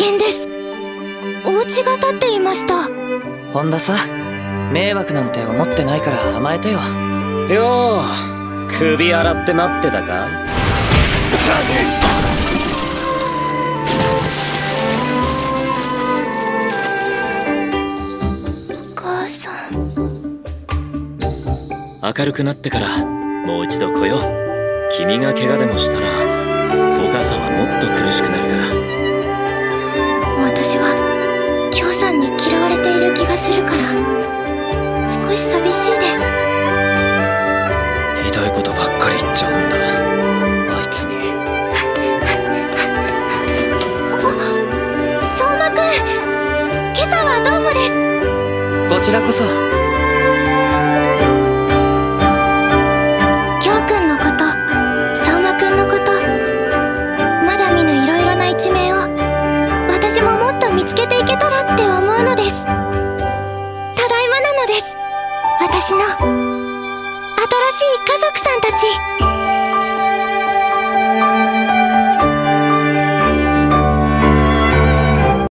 険です。お家が建っていました。 本田さ、迷惑なんて思ってないから甘えてよ。 よう、首洗って待ってたか。 お母さん。 明るくなってからもう一度来よう。君が怪我でもしたらお母さんはもっと苦しくなるから。 私は京さんに嫌われている気がするから少し寂しいです。 ひどいことばっかり言っちゃうんだ、あいつに。 相馬くん、今朝はどうもです。 こちらこそ。 京くんのこと、相馬くんのこと、まだ見ぬいろいろな一面を私ももっと見つけていけたらって思うのです。ただいまなのです。私の新しい家族さんたち。